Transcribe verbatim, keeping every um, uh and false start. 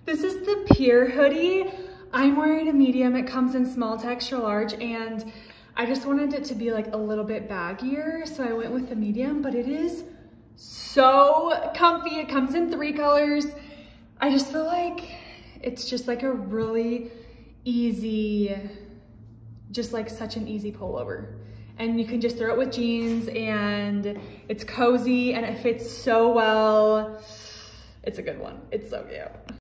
This is the Pier hoodie. I'm wearing a medium. It comes in small to extra large, and I just wanted it to be like a little bit baggier, so I went with the medium, but it is so comfy. It comes in three colors. I just feel like it's just like a really easy, just like such an easy pullover. And you can just throw it with jeans, and it's cozy and it fits so well. It's a good one. It's so cute.